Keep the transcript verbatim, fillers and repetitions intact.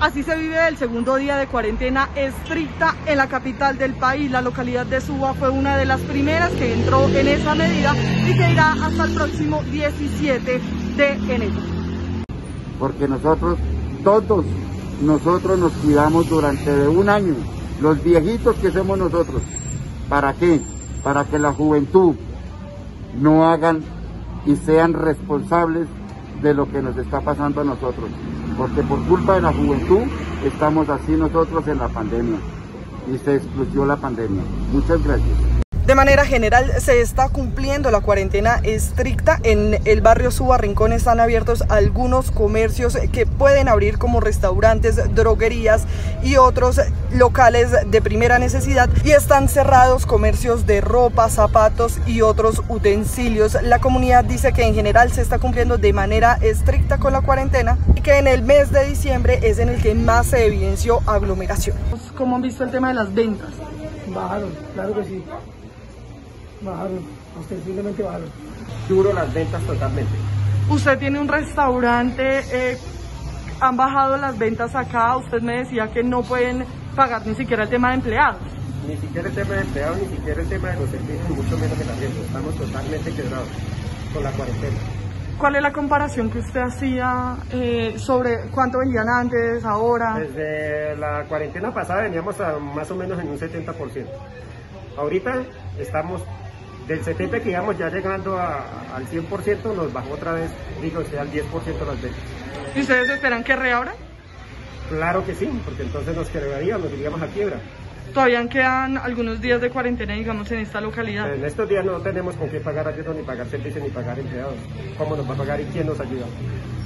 Así se vive el segundo día de cuarentena estricta en la capital del país. La localidad de Suba fue una de las primeras que entró en esa medida y que irá hasta el próximo diecisiete de enero. Porque nosotros, todos nosotros nos cuidamos durante un año, los viejitos que somos nosotros. ¿Para qué? Para que la juventud no hagan y sean responsables de lo que nos está pasando a nosotros, porque por culpa de la juventud estamos así nosotros en la pandemia y se excluyó la pandemia. Muchas gracias. De manera general se está cumpliendo la cuarentena estricta. En el barrio Suba Rincón están abiertos algunos comercios que pueden abrir, como restaurantes, droguerías y otros locales de primera necesidad, y están cerrados comercios de ropa, zapatos y otros utensilios. La comunidad dice que en general se está cumpliendo de manera estricta con la cuarentena y que en el mes de diciembre es en el que más se evidenció aglomeración. ¿Cómo han visto el tema de las ventas? Bajaron, claro que sí. Bajaron, ostensiblemente bajaron. Duro las ventas totalmente. Usted tiene un restaurante, eh, han bajado las ventas acá, usted me decía que no pueden pagar ni siquiera el tema de empleados. Ni siquiera el tema de empleados, ni siquiera el tema de los servicios, ni mucho menos el arriendo. Estamos totalmente quebrados con la cuarentena. ¿Cuál es la comparación que usted hacía eh, sobre cuánto vendían antes, ahora? Desde la cuarentena pasada veníamos a más o menos en un setenta por ciento. Ahorita estamos del setenta que íbamos ya llegando a, al cien por ciento, nos bajó otra vez, digo, o sea, al diez por ciento las ventas. ¿Y ustedes esperan que reabran? Claro que sí, porque entonces nos quebraríamos, nos iríamos a quiebra. Todavía quedan algunos días de cuarentena, digamos, en esta localidad. En estos días no tenemos con qué pagar arriendo, ni pagar servicios, ni pagar empleados. ¿Cómo nos va a pagar y quién nos ayuda?